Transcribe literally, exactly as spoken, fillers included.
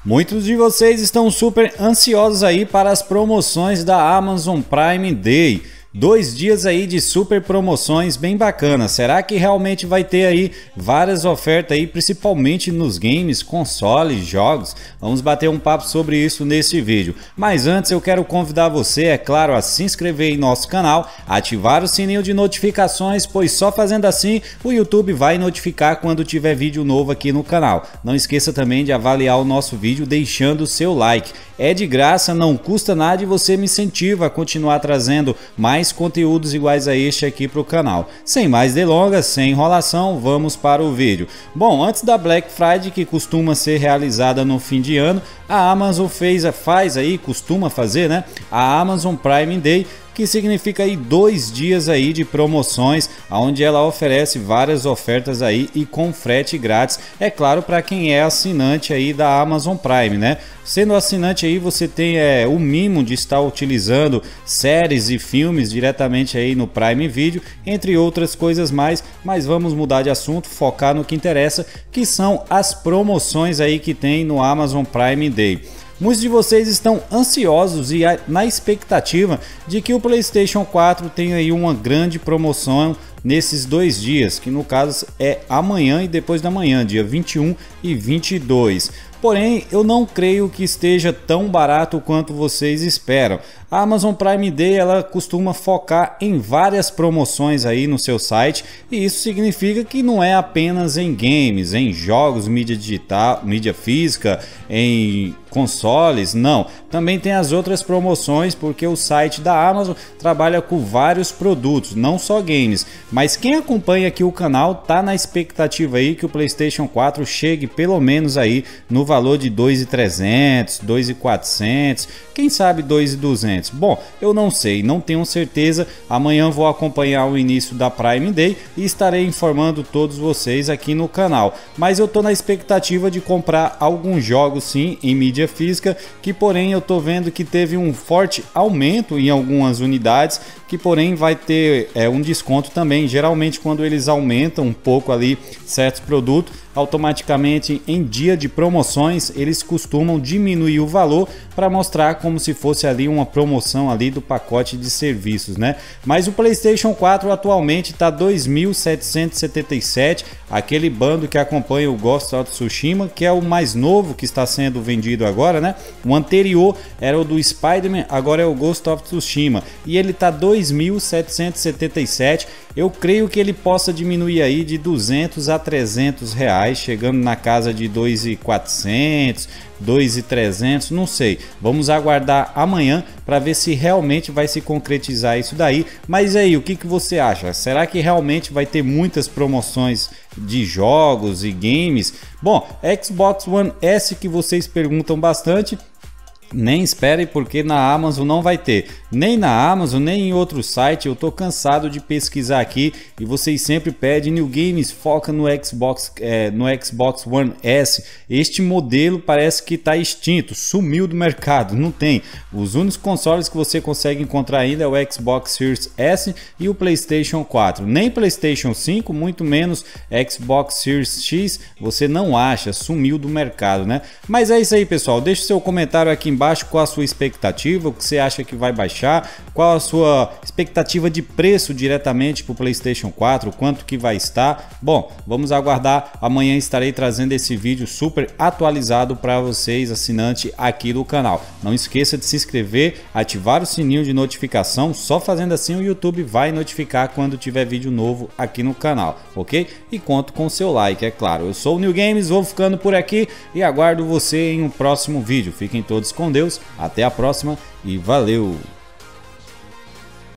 Muitos de vocês estão super ansiosos aí para as promoções da Amazon Prime Day. Dois dias aí de super promoções bem bacanas. Será que realmente vai ter aí várias ofertas aí, principalmente nos games, consoles, jogos? Vamos bater um papo sobre isso nesse vídeo. Mas antes eu quero convidar você, é claro, a se inscrever em nosso canal, ativar o sininho de notificações, pois só fazendo assim o YouTube vai notificar quando tiver vídeo novo aqui no canal. Não esqueça também de avaliar o nosso vídeo deixando o seu like. É de graça, não custa nada e você me incentiva a continuar trazendo mais conteúdos iguais a este aqui para o canal. Sem mais delongas, sem enrolação, vamos para o vídeo. Bom, antes da Black Friday, que costuma ser realizada no fim de ano, a Amazon fez, faz aí, costuma fazer, né? A Amazon Prime Day, que significa aí dois dias aí de promoções, onde ela oferece várias ofertas aí e com frete grátis, é claro, para quem é assinante aí da Amazon Prime, né? Sendo assinante aí, você tem é, o mimo de estar utilizando séries e filmes diretamente aí no Prime Video, entre outras coisas mais, mas vamos mudar de assunto, focar no que interessa, que são as promoções aí que tem no Amazon Prime Day. Muitos de vocês estão ansiosos e na expectativa de que o PlayStation quatro tenha aí uma grande promoção nesses dois dias, que no caso é amanhã e depois da manhã, dia vinte e um e vinte e dois. Porém, eu não creio que esteja tão barato quanto vocês esperam. A Amazon Prime Day ela costuma focar em várias promoções aí no seu site, e isso significa que não é apenas em games, em jogos, mídia digital, mídia física, em consoles, não. Também tem as outras promoções, porque o site da Amazon trabalha com vários produtos, não só games. Mas quem acompanha aqui o canal tá na expectativa aí que o PlayStation quatro chegue pelo menos aí no valor de dois mil e trezentos, dois mil e quatrocentos, quem sabe dois mil e duzentos. Bom, eu não sei, não tenho certeza. Amanhã vou acompanhar o início da Prime Day e estarei informando todos vocês aqui no canal. Mas eu tô na expectativa de comprar alguns jogos sim em mídia física, que porém eu tô vendo que teve um forte aumento em algumas unidades, que porém vai ter é, um desconto também. Geralmente quando eles aumentam um pouco ali certos produtos, automaticamente em dia de promoções eles costumam diminuir o valor para mostrar como se fosse ali uma promoção ali do pacote de serviços, né? Mas o PlayStation quatro atualmente está dois mil setecentos e setenta e sete, aquele bando que acompanha o Ghost of Tsushima, que é o mais novo que está sendo vendido agora, né? O anterior era o do Spider-Man, agora é o Ghost of Tsushima e ele está dois mil setecentos e setenta e sete. Eu creio que ele possa diminuir aí de duzentos a trezentos reais, chegando na casa de dois mil e quatrocentos, dois mil e trezentos, não sei. Vamos aguardar amanhã para ver se realmente vai se concretizar isso daí. Mas aí, o que que você acha? Será que realmente vai ter muitas promoções de jogos e games? Bom, Xbox One S, que vocês perguntam bastante, nem espere, porque na Amazon não vai ter, nem na Amazon nem em outro site. Eu tô cansado de pesquisar aqui e vocês sempre pedem New Games, foca no Xbox, é, no Xbox One S. Este modelo parece que está extinto, sumiu do mercado, não tem. Os únicos consoles que você consegue encontrar ainda é o Xbox Series S e o PlayStation quatro. Nem PlayStation cinco, muito menos Xbox Series X, você não acha, sumiu do mercado, né? Mas é isso aí, pessoal, deixa o seu comentário aqui embaixo. Qual a sua expectativa, o que você acha que vai baixar, qual a sua expectativa de preço diretamente para o PlayStation quatro, quanto que vai estar. Bom, vamos aguardar, amanhã estarei trazendo esse vídeo super atualizado para vocês, assinante aqui do canal. Não esqueça de se inscrever, ativar o sininho de notificação, só fazendo assim o YouTube vai notificar quando tiver vídeo novo aqui no canal, ok? E conto com o seu like, é claro. Eu sou o New Games, vou ficando por aqui e aguardo você em um próximo vídeo. Fiquem todos com Deus, até a próxima e valeu!